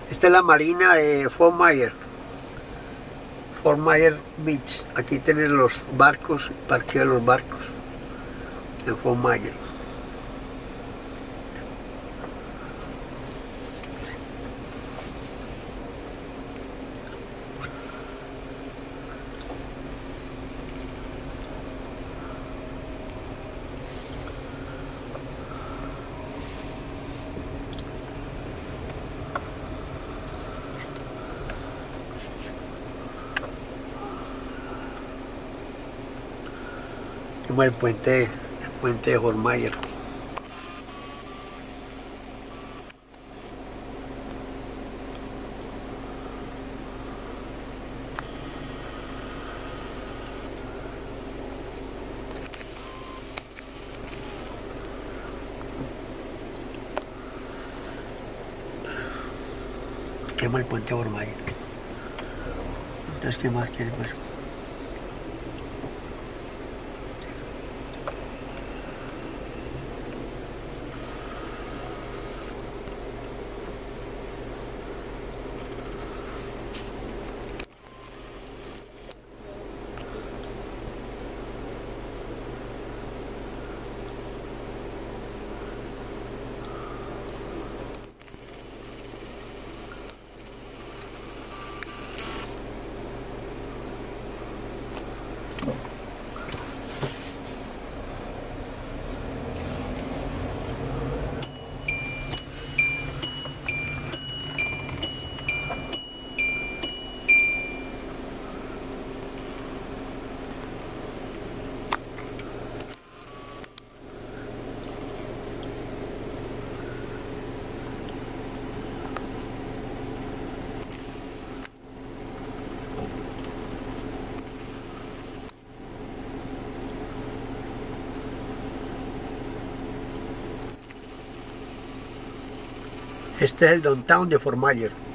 Esta es la marina de Fort Myers. Fort Myers Beach. Aquí tienen los barcos, parqueo de los barcos en Fort Myers. Como el puente de Fort Myers. Quema el puente de Fort Myers. Entonces, ¿qué más quiere pues? Este es el downtown de Fort Myers.